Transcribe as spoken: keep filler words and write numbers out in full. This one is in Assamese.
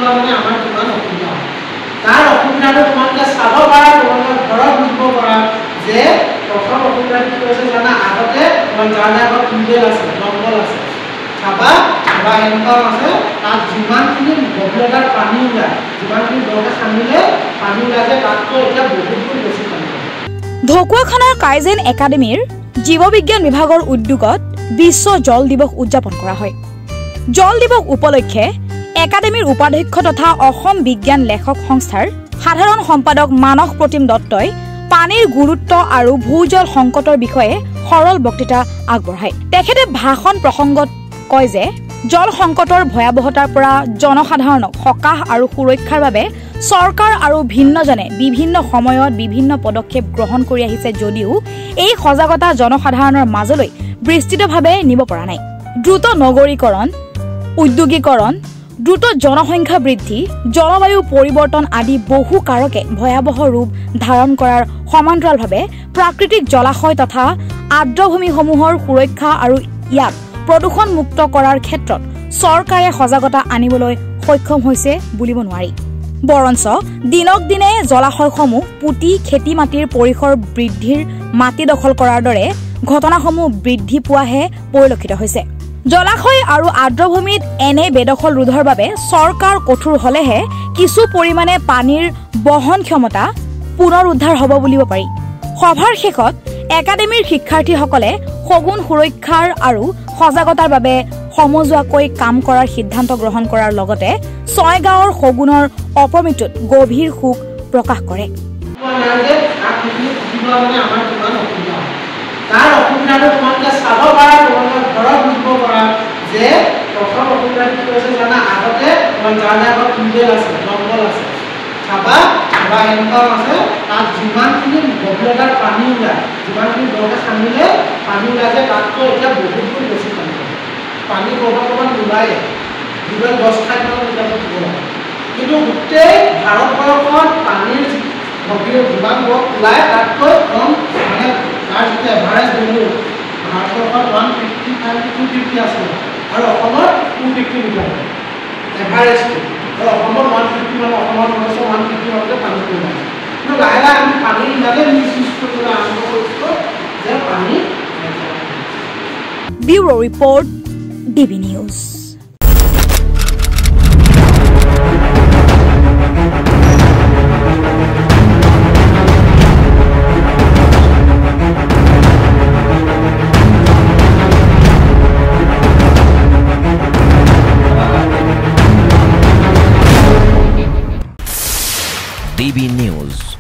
লোৱা মানে আমাৰ কিমান অসুবিধা হয় তাৰ অসুবিধাটো তোমালোকে চাব পাৰা তোমালোকে ঘৰত বুজিব পাৰা যে প্ৰথম অসুবিধাটো কি হৈছে জানা আগতে তোমাৰ জানে আগত টিউবেল আছে জংঘল আছে চাবা বা এনেকুৱা আছে তাত যিমানখিনি গভীৰতাৰ পানী ওলায় যিমানখিনি দৰকে খান্দিলে পানী ওলাই যায় তাতকৈ এতিয়া বহুত বেছি পানী ঢকুৱাখানাৰ কাইজেন একাডেমীৰ জীৱবিজ্ঞান বিভাগৰ উদ্যোগত বিশ্ব জল দিৱস উদযাপন কৰা হয় জল দিৱস উপলক্ষে একাডেমীৰ উপাধ্যক্ষ তথা অসম বিজ্ঞান লেখক সংস্থাৰ সাধাৰণ সম্পাদক মানস প্ৰতিম দত্তই পানীৰ গুৰুত্ব আৰু ভূজল সংকটৰ বিষয়ে সৰল বক্তৃতা আগবঢ়ায় তেখেতে ভাষণ প্ৰসংগত কয় যে জল সংকটৰ ভয়াৱহতাৰ পৰা জনসাধাৰণক সকাহ আৰু সুৰক্ষাৰ বাবে চৰকাৰ আৰু ভিন্নজনে বিভিন্ন সময়ত বিভিন্ন পদক্ষেপ গ্ৰহণ কৰি আহিছে যদিও এই সজাগতা জনসাধাৰণৰ মাজলৈ বিস্তৃতভাৱে নিব পৰা নাই দ্ৰুত নগৰীকৰণ উদ্যোগীকৰণ দ্ৰুত জনসংখ্যা বৃদ্ধি জলবায়ু পৰিৱৰ্তন আদি বহু কাৰকে ভয়াৱহ ৰূপ ধাৰণ কৰাৰ সমান্তৰালভাৱে প্ৰাকৃতিক জলাশয় তথা আৰ্দ্ৰভূমিসমূহৰ সুৰক্ষা আৰু ইয়াক প্ৰদূষণমুক্ত কৰাৰ ক্ষেত্ৰত চৰকাৰে সজাগতা আনিবলৈ সক্ষম হৈছে বুলিব নোৱাৰি বৰঞ্চ দিনক দিনে জলাশয়সমূহ পুতি খেতি মাটিৰ পৰিসৰ বৃদ্ধিৰ মাটি দখল কৰাৰ দৰে ঘটনাসমূহ বৃদ্ধি পোৱাহে পৰিলক্ষিত হৈছে জলাশয় আৰু আৰ্দ্ৰভূমিত এনে বেদখল ৰোধৰ বাবে চৰকাৰ কঠোৰ হলেহে কিছু পৰিমাণে পানীৰ বহন ক্ষমতা পুনৰ উদ্ধাৰ হ'ব বুলিব পাৰি সভাৰ শেষত একাডেমীৰ শিক্ষাৰ্থীসকলে সগুণ সুৰক্ষাৰ আৰু সজাগতাৰ বাবে সমজুৱাকৈ কাম কৰাৰ সিদ্ধান্ত গ্ৰহণ কৰাৰ লগতে ছয়গাঁৱৰ সগুণৰ অপমৃত্যুত গভীৰ শোক প্ৰকাশ কৰে তাৰ অসুবিধাটো তোমালোকে চাব পাৰা তোমালোকে ঘৰত বুজিব পাৰা যে প্ৰথম অসুবিধাটো কি হৈছে জানা আগতে তোমাৰ জানে আগত টিউবেল আছে জংঘল আছে চাবা বা এনেকুৱা আছে তাত যিমানখিনি গভীৰতাৰ পানী ওলায় যিমানখিনি দৰকে খান্দিলে পানী ওলাই যায় তাতকৈ এতিয়া বহুত বেছি পানী পানী ক'ৰবাত ক'ৰবাত ওলায়ে টিউবেল দহ ঠাইত মানে এতিয়া দিব লাগে কিন্তু গোটেই ভাৰতবৰ্ষত পানীৰ গভীৰ যিমান ওলায় তাতকৈ কম মানে তাৰ যিটো এভাৰেজ ভেলু ভাৰতবৰ্ষত one fifty five to fifty আছে আৰু অসমত টু ফিফটি মিটাৰ এভাৰেজটো আৰু অসমত ওৱান ফিফটি মানে অসমত অৱশ্যে ওৱান ফিফটি মানতে পানী ওলায় কিন্তু লাহে লাহে আমি পানী ইমানেই মিছ ইউজ কৰিবলৈ আৰম্ভ কৰিছোঁ যে পানী bureau report DB news D B News.